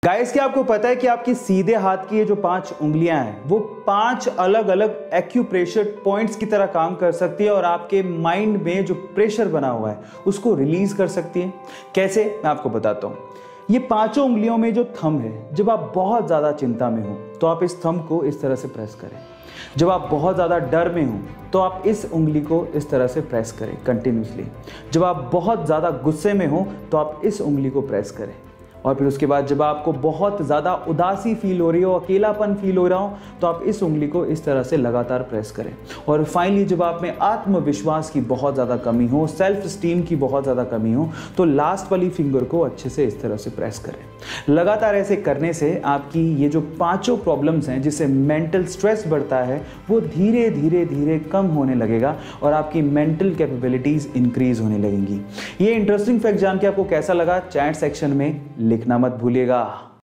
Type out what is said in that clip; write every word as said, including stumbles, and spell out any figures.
Guys, क्या आपको पता है कि आपकी सीधे हाथ की ये जो पांच उंगलियां हैं वो पांच अलग अलग एक्यूप्रेशर पॉइंट्स की तरह काम कर सकती है और आपके माइंड में जो प्रेशर बना हुआ है उसको रिलीज कर सकती है। कैसे, मैं आपको बताता हूँ। ये पांचों उंगलियों में जो थंब है, जब आप बहुत ज़्यादा चिंता में हो तो आप इस थंब को इस तरह से प्रेस करें। जब आप बहुत ज़्यादा डर में हो तो आप इस उंगली को इस तरह से प्रेस करें कंटिन्यूसली। जब आप बहुत ज़्यादा गुस्से में हो तो आप इस उंगली को प्रेस करें। और फिर उसके बाद जब आपको बहुत ज़्यादा उदासी फील हो रही हो, अकेलापन फील हो रहा हो, तो आप इस उंगली को इस तरह से लगातार प्रेस करें। और फाइनली जब आप में आत्मविश्वास की बहुत ज़्यादा कमी हो, सेल्फ स्टीम की बहुत ज़्यादा कमी हो, तो लास्ट वाली फिंगर को अच्छे से इस तरह से प्रेस करें। लगातार ऐसे करने से आपकी ये जो पांचों प्रॉब्लम्स हैं, जिससे मेंटल स्ट्रेस बढ़ता है, वो धीरे धीरे धीरे कम होने लगेगा और आपकी मेंटल कैपेबिलिटीज़ इंक्रीज होने लगेंगी। ये इंटरेस्टिंग फैक्ट जान के आपको कैसा लगा, चैट सेक्शन में लिखना मत भूलिएगा।